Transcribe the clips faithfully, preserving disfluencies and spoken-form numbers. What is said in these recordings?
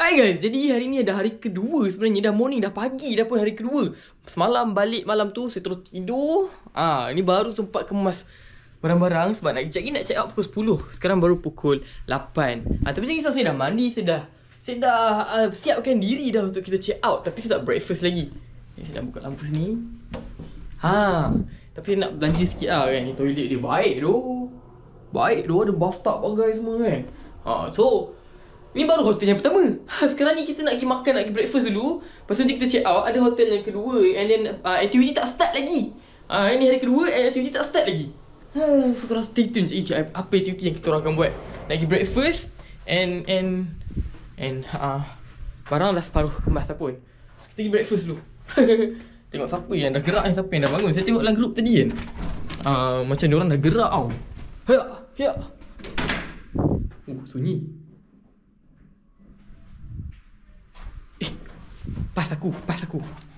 Hai guys, jadi hari ni dah hari kedua sebenarnya. Dah morning, dah pagi dah pun hari kedua. Semalam balik malam tu, saya terus tidur. Ah, ni baru sempat kemas barang-barang sebab nak kejap lagi nak check out pukul sepuluh. Sekarang baru pukul lapan. Ah, tapi jangan risau, saya dah mandi, saya dah Saya dah uh, siapkan diri dah untuk kita check out. Tapi saya tak breakfast lagi. Okay, saya dah buka lampu sini. Ha, tapi saya nak belanja sikit lah kan. Toilet dia baik tu. Baik tu, ada bathtub bagai semua kan. Ha, so ni baru hotel yang pertama. Sekarang ni kita nak pergi makan, nak pergi breakfast dulu. Lepas tu nanti kita check out. Ada hotel yang kedua. And then uh, activity tak start lagi. Ah, uh, Ini hari kedua and activity tak start lagi. Ha, so korang stay tune je. Apa activity yang kita orang akan buat. Nak pergi breakfast. And And And uh, barang dah separuh kemas pun. Kita pergi breakfast dulu. Tengok siapa yang dah gerak ni, siapa yang dah bangun. Saya tengok dalam group tadi kan. uh, Macam diorang dah gerak tau. Hayak, hayak. Oh, sunyi. Pas aku, pas aku.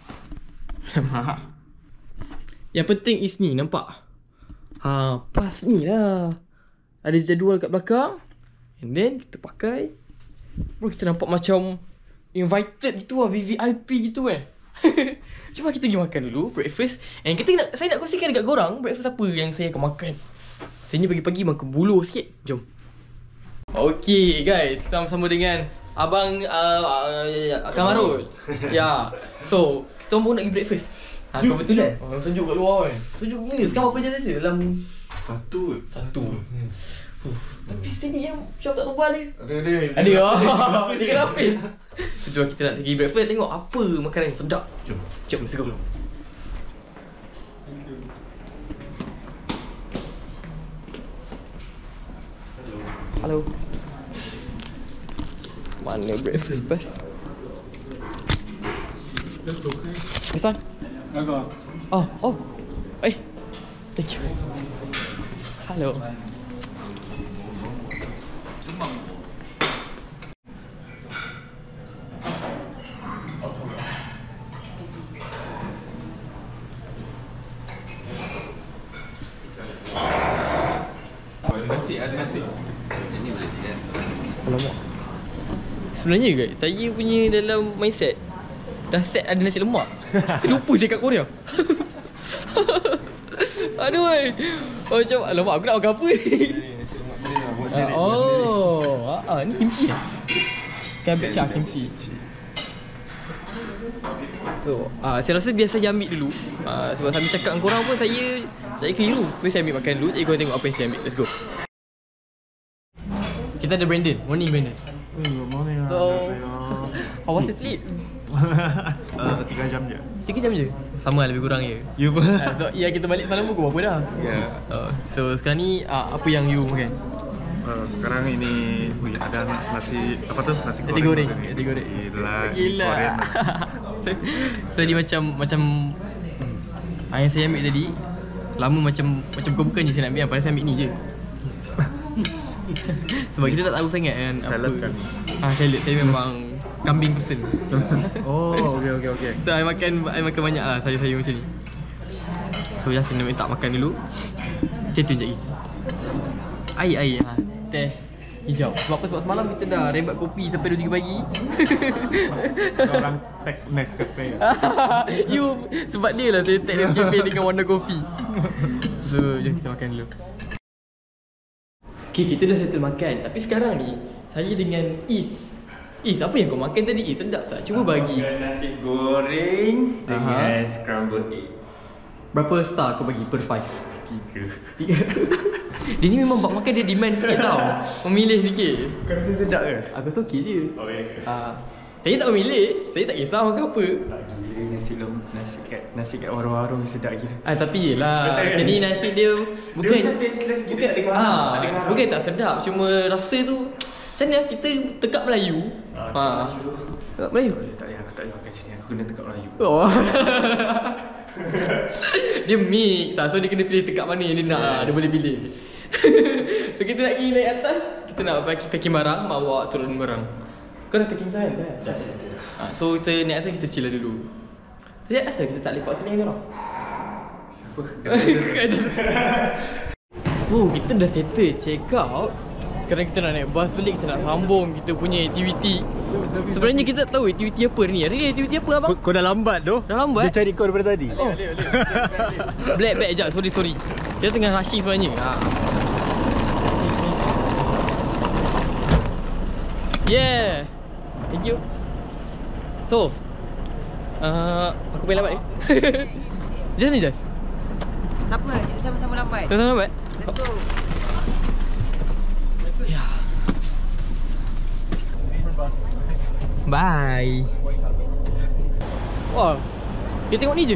Yang penting is ni, nampak? Ha, pas ni lah. Ada jadual kat belakang. And then kita pakai. Bro, kita nampak macam invited gitu lah, V V I P gitu kan. Cuma kita pergi makan dulu, breakfast. And kita nak, saya nak kongsikan dekat korang breakfast apa yang saya akan makan. Saya ni pagi-pagi makan buluh sikit. Jom. Okay guys, kita bersama dengan Abang uh, uh, Kang Marul. Ya. So, kita pun nak pergi breakfast. Ha, kau betul kan? Oh, sejuk kat luar kan. Sejuk gila. Sekarang berapa jam saja? Dalam Satu Satu. Uh, tapi sini yang macam tak tebal ni. Ada ada. Ada oh. Dia kena habis. So, jom kita nak pergi breakfast, tengok apa makanan yang sedap. Jom. Jom, let's go. Hello. Mana breakfast best? This one? Agak. Oh, oh. Eh. Thank you. Hello. Ada nasi, ada nasi. Ini boleh kan? Alamak. Sebenarnya guys, saya punya dalam mindset dah set ada nasi lemak. Saya lupa cakap Korea. Aduh oi. Oh, macam alamak, aku nak makan apa ni? Nasi lemak boleh lah, buat sendiri. Oh, ah, ah, ni kimchi eh? Cabbage ah, kimchi. So, ah, saya rasa biar saya ambil dulu. Ah, sebab sambil cakap dengan korang pun saya saya keliru. Jadi saya ambil makan dulu. Jadi korang tengok apa yang saya ambil. Let's go. Kita ada Brandon. Morning Brandon. Good morning. So, how was your sleep? uh, Tiga jam je. Tiga jam je? Sama lah, lebih kurang je. You pun? uh, So, ya kita balik semalam pukul berapa dah? Ya. uh, So, sekarang ni uh, apa yang you makan? Uh, sekarang ini wih, ada nasi apa tu? Nasi goreng. Nasi goreng. Nasi, Nasi goreng. Gila. Gila. Korean. so, so, dia macam macam hmm, yang saya ambil tadi lama macam macam bukan-bukan je saya nak ambil. Padahal saya ambil ni je. Sebab kita tak tahu sangat kan. Salad kan? Ah, salad. Saya memang kambing person. Oh, okey okey okey. So, I makan I makan banyak lah sayur-sayur macam ni. So, ya saya nak minta makan dulu. Stay tune je lagi. Air, air ha. Teh hijau. Sebab apa? Sebab semalam kita dah rebat kopi sampai dua tiga pagi. Orang tag next cafe. You, sebab dia lah saya tag next cafe dengan warna kopi. So, jom kita makan dulu. Okay, kita dah settle makan. Tapi sekarang ni, saya dengan Is. Is, apa yang kau makan tadi? Is, sedap tak? Cuba bagi. Nasi goreng dengan Aha. scrambled egg. Berapa star kau bagi per five? Tiga. Tiga. Dia ni memang bak makan dia demand sikit tau. Memilih sikit. Kau rasa sedap ke? Aku rasa okey je. Oh ya ke? Ah, saya tak memilih. Saya tak kisah makan apa. Tak gila nasi lem nasi kat nasi kat warung-warung sedap gila. Ah, tapi yelah. Betul kan? Sini nasi dia bukan Dia macam tasteless gitu, bukan, tak ada garam, ah, tak ada garam. bukan tak sedap. Cuma rasa tu macam mana kita tekak Melayu. Ah, Ah. Tekak Melayu. Tak payah, aku tak payah makan sini. Aku kena tekak Melayu. Oh. Dia mix lah. So dia kena pilih tekak mana yang dia nak. Yes. Dia boleh pilih. So kita nak pergi naik atas. Kita nak packing, packing barang, bawa turun barang. Kau dah packing sangat kan? Dah settle dah. Ha, so kita naik atas, kita chill lah dulu. Jadi asal kita tak lepak sini dengan orang? Siapa? So kita dah settle check out. sekarang kita nak naik bas balik, kita nak sambung kita punya aktiviti. Sebenarnya kita tak tahu aktiviti apa hari ni. Hari ni aktiviti apa abang? Kau, kau dah lambat doh. Dah lambat? Dia cari kau daripada tadi. Oh. Black back jap, sorry sorry. Kita tengah rushing sebenarnya. Ha. Yeah. Thank you. So, uh, aku boleh lambat ni. Just ni Just. Tak apa, kita sama-sama lambat. Sama-sama lambat. Let's go. Ya. Bye. Wah, dia tengok ni je.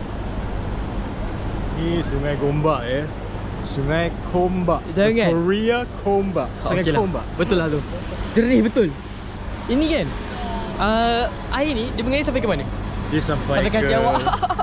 Ni Sungai Gombak eh. Sungai Gombak. Jangan. Korea Gombak. Sungai Okey lah. Gombak. Betul lah tu. Jernih betul. Ini kan uh, air ni dia mengalir sampai ke mana? Dia sampai, Sampai ke kaki awak.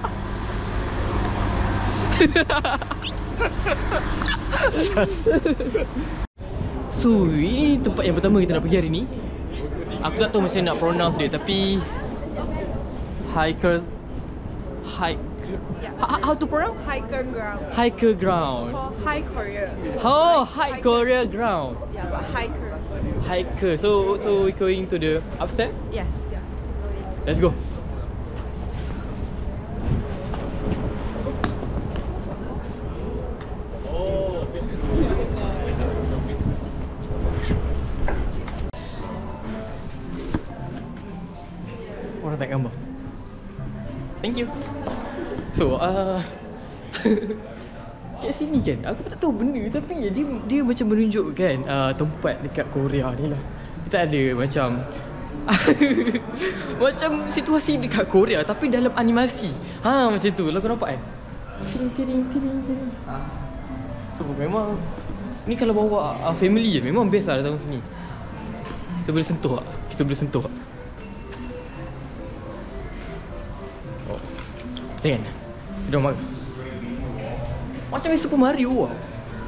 So, ini tempat yang pertama kita nak pergi hari ni. Aku tak tahu macam nak pronounce dia, tapi hiker hike how, how to pronounce? Hiker ground. Hiker ground. For high Korea. Oh, hike Korea ground. Yeah, but hiker. Hiker. So, so we going to the upstairs? Yeah, yeah. Let's go. Orang tak gambar. Thank you. So, uh, kat sini kan, aku tak tahu benda tapi dia dia macam menunjukkan uh, tempat dekat Korea ni lah. Kita ada macam macam situasi dekat Korea tapi dalam animasi. Ha, macam tu. Lah kau nampak kan? Tiring tiring tiring tiring. Ha. So memang ni kalau bawa uh, family je memang best lah datang sini. Kita boleh sentuh tak? Kita boleh sentuh tak? Oh. Tengok. Dia marah. Macam Super Mario lah.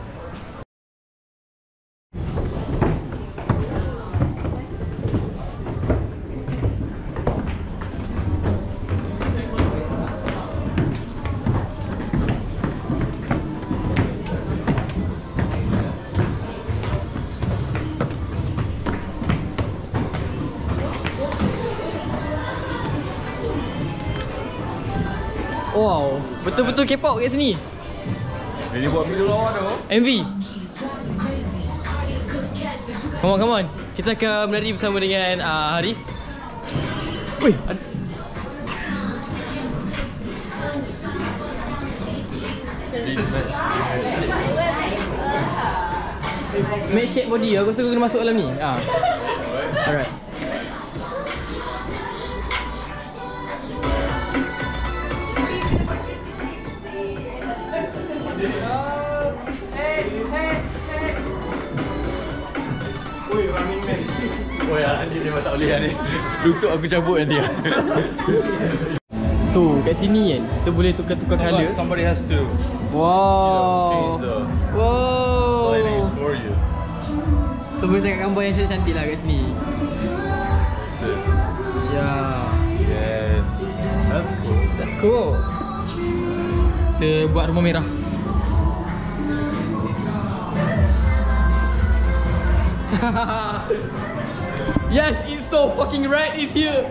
Wow, betul-betul K-pop kat sini. Ini buat video lawan tu. M V. Come on, come on. Kita akan menari bersama dengan uh, Harif. Wih, ada... Make shape body. Aku rasa aku kena masuk dalam ni. Ah. Alright. Oh ya, nanti dia tak boleh ni. Lutut aku cabut nanti. So, kat sini kan, kita boleh tukar-tukar colour. Somebody has to Wow. change the Wow. lighting for you. So, boleh tengok gambar yang cantik lah kat sini. Ya. Yes, that's cool. That's cool. Kita buat rumah merah. Yes, it's so fucking right, it's here.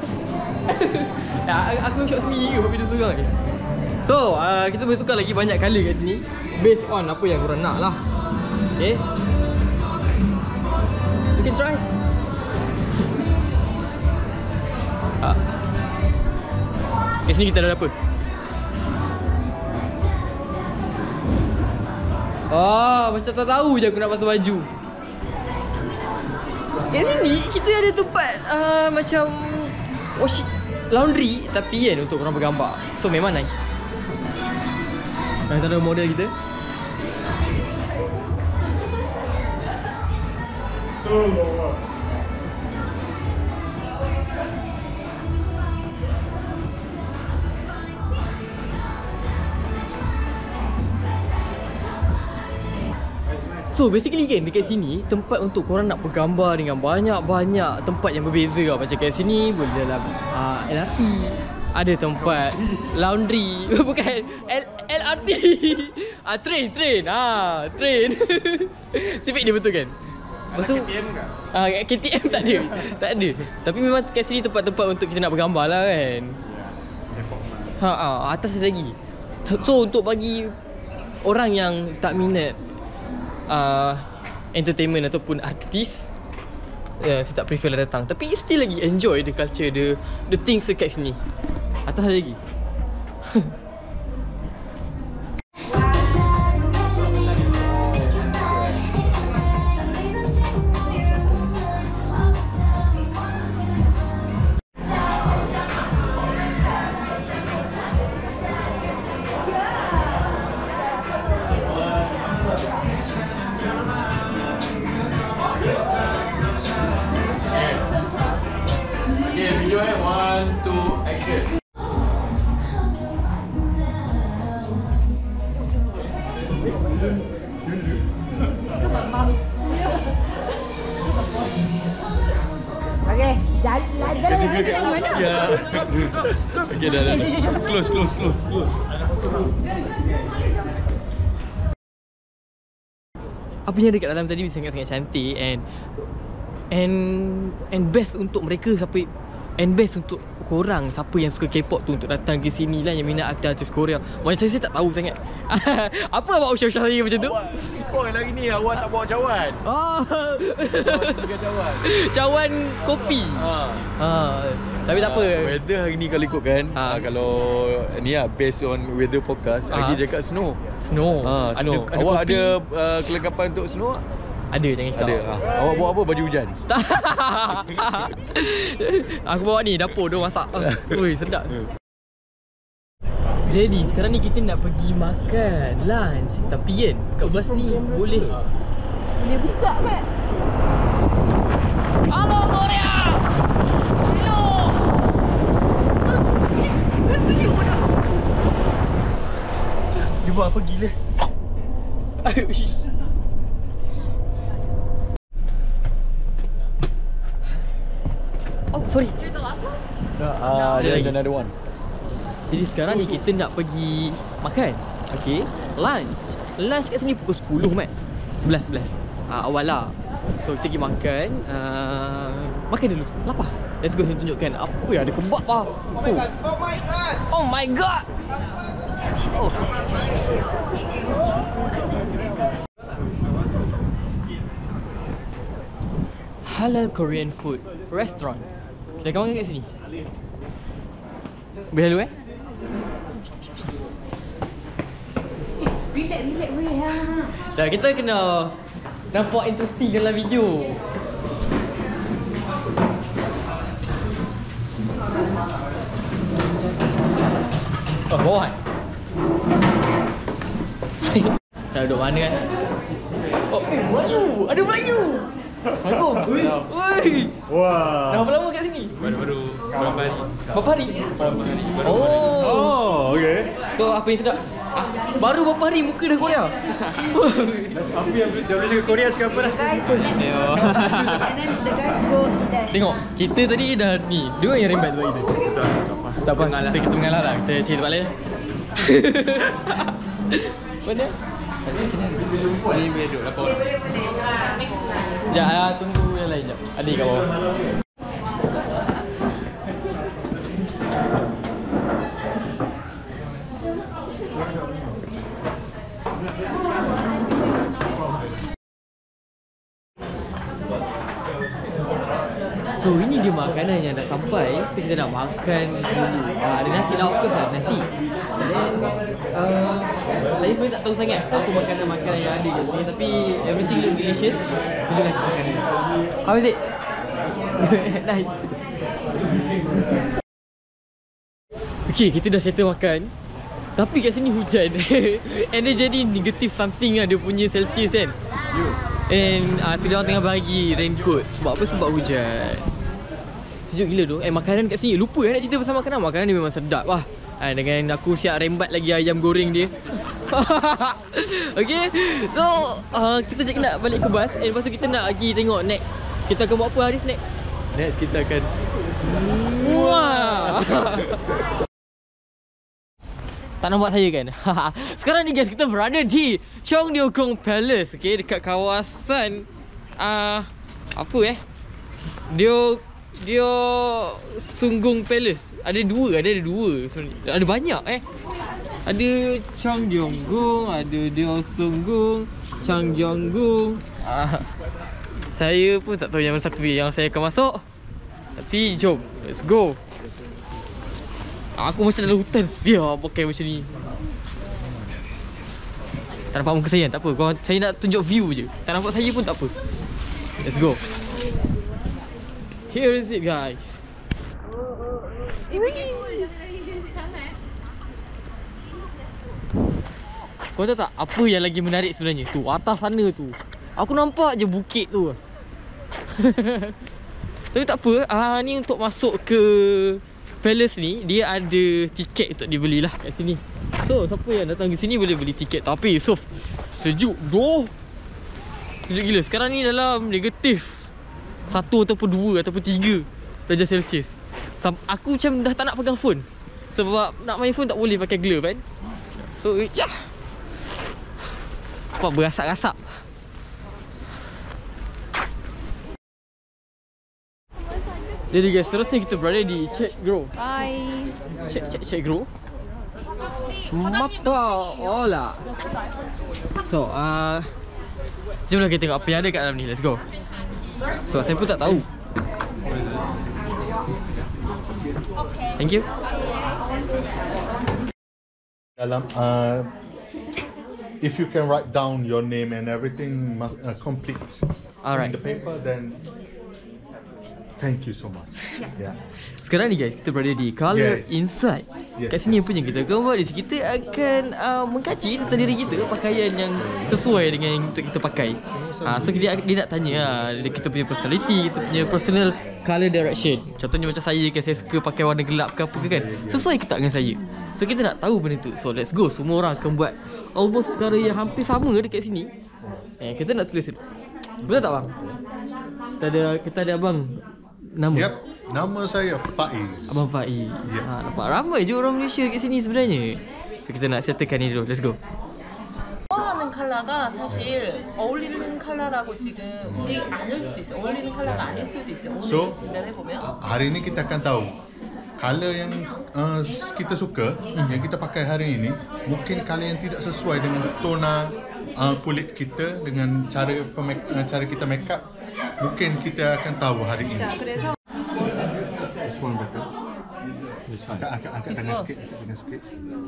Ya, aku shot sendiri ke video tu kan. So, uh, kita boleh tukar lagi banyak colour kat sini based on apa yang korang nak lah. Okay, you can try. uh. Kat sini kita ada apa? Oh, macam tak tahu je aku nak pakai baju. Kat sini kita ada tempat uh, macam wash laundry tapi kan untuk korang bergambar. So memang nice. Antara model kita. So basically kan dekat sini tempat untuk korang nak bergambar dengan banyak-banyak tempat yang berbeza lah. Macam kat sini boleh dalam uh, L R T. Ada tempat laundry. Bukan L LRT. Ah, train, train. Ah, train. Sipik dia betul kan? Lepas tu ah, kat K T M tak ada. Tak ada. Tapi memang kat sini tempat-tempat untuk kita nak bergambar lah kan. Ha, ha atas ada lagi. So, so untuk bagi orang yang tak minat uh, entertainment ataupun artis, uh, saya tak prefer lah datang. Tapi still lagi enjoy the culture, the the things dekat sini. Atas ada lagi. One, two, action. Okay, jalan jalan jalan mana? Okay, dah, dah, dah. Close, close, close, close. Apa yang ada kat dalam tadi sangat-sangat cantik and and and best untuk mereka siapa and best untuk korang siapa yang suka K-pop tu untuk datang ke sini lah, yang minat artis Korea. Macam saya, saya tak tahu sangat. Apa awak usah-usah saya macam tu? Awak spoil lagi ni, awak tak bawa cawan. Ah. Tiga cawan. Cawan kopi. Ha. Ha. Tapi tak apa. Uh, weather hari ni kalau ikutkan, Ha. uh, kalau ni lah based on weather forecast, Ha. lagi cakap snow. Snow. Ha, snow. Ada, ada Awak kopi. ada uh, kelengkapan untuk snow? Ada, jangan risau. Ada. Ha. Awak bawa apa? Baju hujan. Tak. Aku bawa ni dapur dia masak. Ui, sedap. Jadi sekarang ni kita nak pergi makan lunch. Tapi kan kat bus ni boleh boleh buka kan? Halo Korea. Hello. Dia buat apa gila? Oh, sorry. Ah, Ada there's lagi. another one. Jadi sekarang ni kita nak pergi makan. Okay, lunch. Lunch kat sini pukul sepuluh, Mat. sebelas, sebelas. Ah, awal lah. So kita pergi makan. uh, Makan dulu, lapar. Let's go, saya tunjukkan. Apa ya, ada kebab lah. Oh my god. Oh my god. Oh my god. Oh. Halal Korean food restaurant. Kita akan makan kat sini. Boleh lalu eh? Relax, relax boleh ha. Dah, kita kena nampak interesting dalam video. Oh, bawah. Dah duduk mana kan? Oh, eh, Melayu! Ada Melayu! Assalamualaikum. Woi. Wah. Dah berapa lama kat sini? Baru-baru berapa hari? Berapa hari? Oh. Oh, okay. So apa yang sedap? Ah, baru berapa hari muka dah Korea? Apa yang dah boleh cakap Korea cakap apa dah? Guys, and then the guys go there. Tengok, kita tadi dah ni, dia orang yang rembat sebab kita. Tak apa, kita, kita mengalah lah. Kita cari tempat lain. Mana? Sini boleh duduk lapor. Boleh, boleh. Ah, next lah. Sekejap, ah, tunggu yang lain sekejap. Adik kat bawah. So ini dia makanan yang dah sampai. So kita nak makan dulu. uh, Ada nasi lah, of course lah, nasi. And then uh, saya sebenarnya tak tahu sangat apa makanan-makanan yang ada kat sini. Tapi everything look delicious. Kita nak makan. How is it? Nice. Okay, kita dah settle makan. Tapi kat sini hujan. And dia jadi negative something lah, dia punya Celsius kan. And uh, sedang tengah bagi raincoat. Sebab apa? Sebab hujan. Sejuk gila tu. Eh, makanan kat sini, lupa nak cerita pasal makanan. Makanan dia memang sedap lah. Ha, dengan aku siap rembat lagi ayam goreng dia. Okay. So uh, kita je nak balik ke bus. And lepas tu kita nak pergi tengok next. Kita akan buat apa Haris next? Next kita akan Wah. Tak nampak saya kan? Sekarang ni guys, kita berada di Cheongryokgung Palace. Okay, dekat kawasan uh, apa eh? Dia dia Sunggung Palace. Ada dua, ada ada dua sebenarnya. Ada banyak eh. Ada Changgyeonggung, ada dia Sunggung, Changgyeonggung. Ah, saya pun tak tahu yang mana satu yang saya akan masuk. Tapi jom, let's go. Aku macam dalam hutan siap pakai macam ni. Tak nampak muka saya, tak apa. Kau, saya nak tunjuk view je. Tak nampak saya pun tak apa. Let's go. Here is it guys. Kau tahu tak apa yang lagi menarik sebenarnya? Tu atas sana tu. Aku nampak je bukit tu. Tapi tak apa. Ah, ni untuk masuk ke Palace ni, dia ada tiket untuk dibeli lah kat sini. So siapa yang datang ke sini boleh beli tiket. Tapi Yusof, sejuk doh. Sejuk gila. Sekarang ni dalam negatif Satu ataupun dua ataupun tiga darjah Celsius. Sam Aku macam dah tak nak pegang phone. Sebab nak main phone tak boleh pakai glove kan. So ya yeah. Apa berasak-rasak. Jadi guys, terusnya kita berada di Chek Grove. Bye. Chek Chek Chek Grove. Mapa Ola. So, uh, jomlah kita tengok apa yang ada kat dalam ni. Let's go. So, saya pun tak tahu. Thank you. Dalam, uh, if you can write down your name and everything must uh, complete Alright. in the paper, then thank you so much. Yeah. Sekarang ni guys, kita berada di Colour Yes. Inside. Yes. Kat sini apa yang kita akan buat di sini, kita akan uh, mengkaji tentang diri kita, pakaian yang sesuai dengan yang untuk kita pakai. Uh, so dia, dia nak tanya uh, kita punya personality, kita punya personal colour direction. Contohnya macam saya kan, saya suka pakai warna gelap ke apa ke kan, sesuai ke tak dengan saya. So kita nak tahu benda tu. So let's go. Semua orang akan buat almost perkara yang hampir sama dekat sini. Eh, kita nak tulis dulu. Betul tak bang? Kita ada, kita ada abang nama. Yep. Nama saya Faiz. Abang Faiz. Ya. Ha, nampak ramai je orang Malaysia kat sini sebenarnya. So kita nak settlekan ni dulu. Let's go. 좋아하는 컬러가 사실 어울리는 컬러라고 지금 지금 아닐 수도 있어요. 어울리는 컬러가 아닐 수도 있어요. 오늘 So, 진단해 보면 hari ini kita akan tahu color yang uh, kita suka, mm-hmm. yang kita pakai hari ini, mungkin color yang tidak sesuai dengan tona uh, kulit kita, dengan cara pemek- uh, cara kita make up, mungkin kita akan tahu hari ini. 자, 그래서 Which one better? Angkat, angkat, angkat tangan sikit, angkat tangan sikit.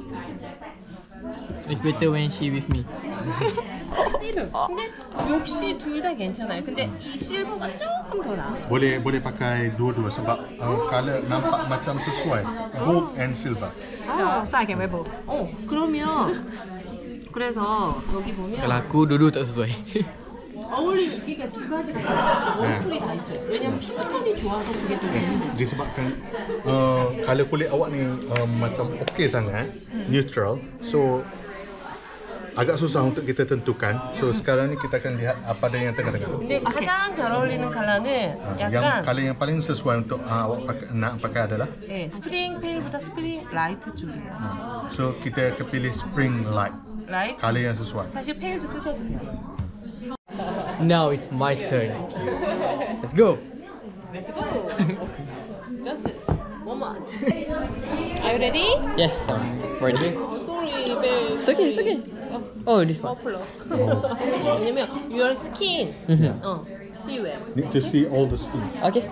It's better when she with me. 이름. 근데 역시 둘 다 괜찮아요. 근데 이 실버가 조금 더 나아. Boleh boleh pakai dua-dua sebab uh, color nampak macam sesuai, gold and silver. 자, 싸게 왜 보? 어, 그러면 그래서 여기 보면 Kalau aku dua-dua tak sesuai. 어울리는 그러니까 두 가지가 다 원풀이 다 있어요. 왜냐면 피부톤이 좋아서 그게 좀 되는 거예요. Disebabkan uh, color kulit awak ni uh, macam okey sangat, neutral. So agak susah untuk kita tentukan. So sekarang ni kita akan lihat apa ada yang tengah-tengah. 근데 가장 잘 어울리는 컬러는 Yang 약간 color yang paling sesuai untuk uh, awak pakai, nak pakai adalah 네, 스프링 페일보다 스프링 라이트 쪽이에요. so kita akan pilih spring light, 라이트. color yang sesuai. 사실 페일도 쓰셔도 돼요. Now it's my turn. Let's go. Let's go. Just moment. Are you ready? Yes, I'm ready. Sorry, babe. It's okay, it's okay. Oh, this one. Popular. 왜냐면 your skin. Mhm. 어, see well. Need to see all the skin. Okay.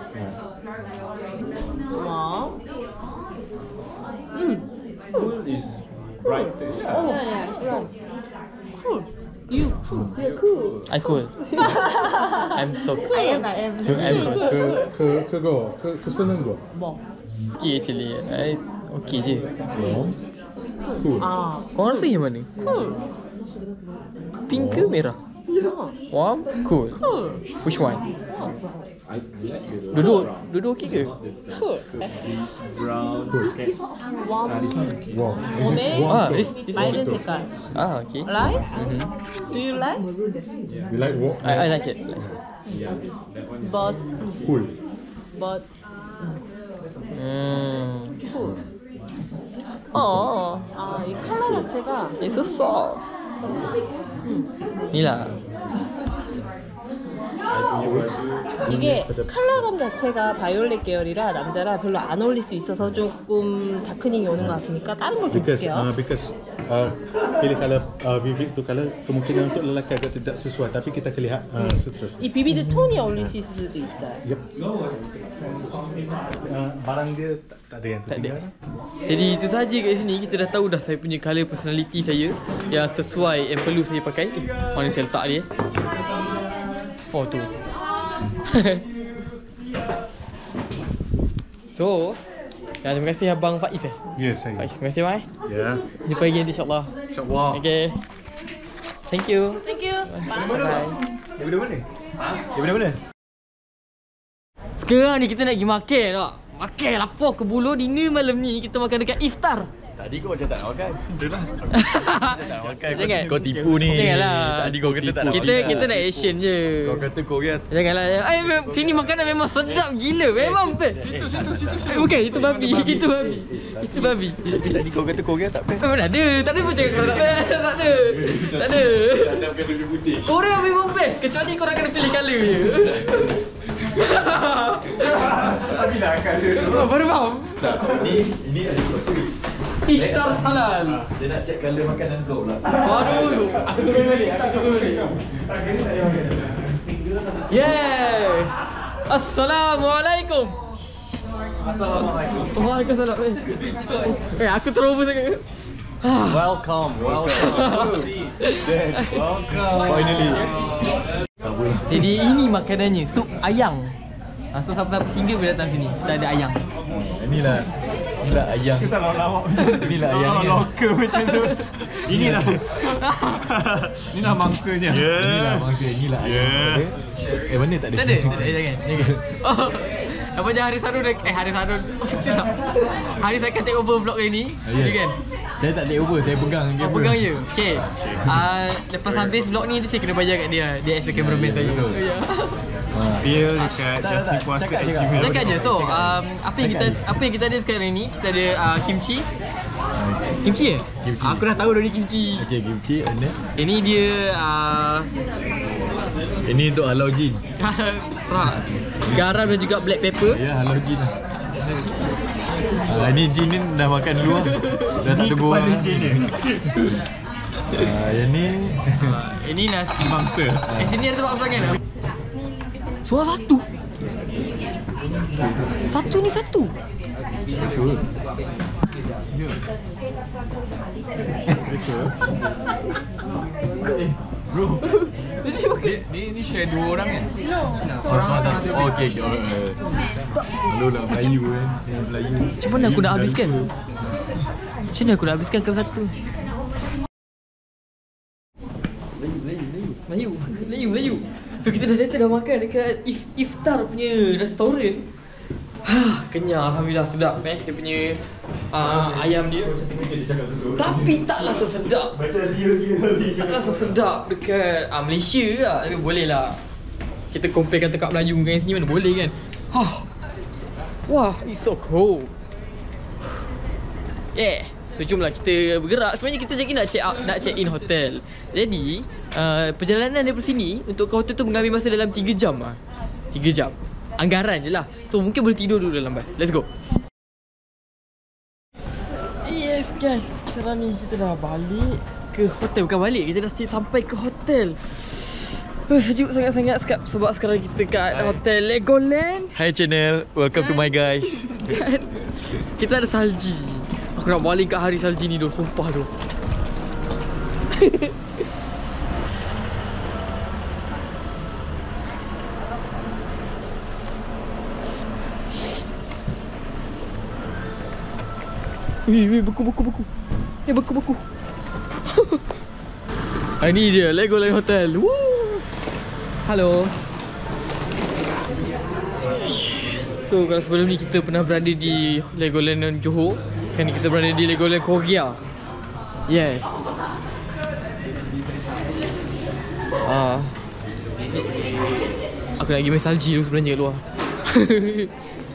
와. is bright. 어, right. Cool. You cool. Yeah, cool. I cool. I'm so cool. I am, I am. Ke ke ke ke go ke ke senang go. 뭐? Okay actually. I okay je. Warm, cool. 아, Kau rasa yang mana? cool. Pink ke merah? 어, Warm? Cool. cool. Which one? Duduk, duduk okey ke? cool. Brown. warm. Warm. This is 오늘 warm. Ah, tone. this this 맑은 okay. 색깔. Ah, okay. Like? Mhm. Do you like? You like warm? I I like it. But, Cool. but, Hmm. cool. Oh, 아, 이 컬러 자체가 it's so soft. Ni lah. 이게 컬러감 자체가 바이올렛 계열이라 남자라 별로 안 어울릴 수 있어서 조금 다크닝이 오는 것 같으니까 다른 걸 좀 Because 볼게요. uh, because uh, pilih colour uh, vivid tu colour kemungkinan untuk lelaki agak tidak sesuai tapi kita akan lihat uh, seterusnya. 이 비비드 톤이 어울릴 수 있을 수도 있어요. Yep. Uh, barang dia tak, tak ada yang Tak ada. tertinggal. Jadi itu saja kat sini. Kita dah tahu dah saya punya colour personality saya yang sesuai yang perlu saya pakai. Eh, mana saya letak dia? Oh tu. So, ya, terima kasih Abang Faiz eh. Ya, saya. Faiz, terima kasih Abang eh. Ya. Jumpa lagi nanti insyaAllah. InsyaAllah. Okay. Thank you. Thank you. Bye. Daripada mana? Daripada mana? Sekarang ni kita nak pergi makan tak? Makan lapar ke bulu dinner malam ni kita makan dekat iftar. Tadi kau macam tak nak makan. Betul lah. Tak nak makan. Kau, Jangan. kau tipu ni. Janganlah. Tadi kau kata tak nak Kita makan. kita nak action je. Kau kata kau kan. Janganlah. Eh, mem- sini makanan memang sedap gila. Memang best. Situ situ situ. Eh, bukan, itu babi. Itu babi. Itu babi. Tapi tadi kau kata kau kan tak best. Eh, mana ada. Tak ada pun cakap korang tak best. Tak ada. Tak ada. Tak ada pakai baju putih. Korang memang best. Kecuali korang kena pilih colour je. Tapi nak akan dia. Oh, baru faham. Tak. Ini ini ada sesuatu. Iftar halal. Dia nak check colour makanan kau pula. Waduh, aku tunggu balik, aku tunggu balik. Yes. Assalamualaikum. Assalamualaikum. Waalaikumsalam. Eh, aku terobos sangat. Ah. Welcome. Welcome. Welcome. Finally. Jadi ini makanannya, sup ayang. Ah, so siapa-siapa singgah boleh datang sini. Kita ada ayang. Inilah inilah ayang. Kita lawak. Inilah ayangnya. Loker macam tu. Inilah. Inilah mangsanya. Inilah mangsa, inilah ayang. Eh mana tak ada? Tak ada, tak ada, jangan. Jangan. Oh. Nampaknya Haris Harun dah, eh Haris Harun. Apa silap? Haris akan take over vlog kali ni. Ya. Ya kan? Saya tak take over, saya pegang Kau pegang je. Okey. Ah, lepas habis vlog ni nanti saya kena bayar kat dia. Dia as a cameraman saya. betul. Ya. Bill dekat Tak, Jasmine tak, Puasa cakap, H cakap. U. Cakap je. So, um, apa yang kita apa yang kita ada sekarang ni? Kita ada uh, kimchi. Kimchi eh? Kimchi. Aku dah tahu dah ni kimchi. Okey, kimchi anda. Ini dia uh, Ini untuk halau jin. sah. Garam dan juga black pepper. Ya, halau jin. Ah, ini jin ni dah makan dulu lah. Dah tak tunggu orang. Kepala jin ni. Ah, yang ni Uh, ini nasi. Mangsa. Eh, sini ada tempat pasangan tak? Suara satu. Satu ni satu. sure. Bro. Ni ni share dua orang kan? Oh, salah satu. Oh, okey. Okay. Oh, uh. Lalu lah Melayu kan. Yang Melayu. Macam mana aku nak habiskan? Macam mana aku nak habiskan kalau satu? Melayu, Melayu, Melayu. So kita dah settle dah makan dekat if, iftar punya restoran. Ha, kenyang alhamdulillah sedap eh dia punya uh, ayam dia. Tapi taklah sesedap. Macam dia gila. Taklah sesedap dekat uh, Malaysia lah. Tapi boleh lah. Kita comparekan tekak Melayu dengan sini mana boleh kan. Ha. Wah, it's so cold. Yeah. So jomlah kita bergerak. Sebenarnya kita jadi nak check out, nak check in hotel. Jadi uh, perjalanan daripada sini untuk ke hotel tu mengambil masa dalam tiga jam lah. tiga jam. Anggaran je lah. So mungkin boleh tidur dulu dalam bas. Let's go. Yes guys, sekarang ni kita dah balik ke hotel. Bukan balik, kita dah sampai ke hotel. Uh, sejuk sangat-sangat sebab sekarang kita kat hotel Legoland. Hi channel, welcome to my guys. Kan? Kita ada salji. Aku nak balik kat hari salji ni doh, sumpah doh. Wih, wih, beku, beku, beku. Eh, beku, beku. Ah, ni dia, Legoland Hotel. Woo! Halo. So, kalau sebelum ni kita pernah berada di Legoland Johor. Sekarang ni kita berada di Legoland Korea. Yes. Ah. Aku nak pergi main salji dulu sebenarnya kat luar.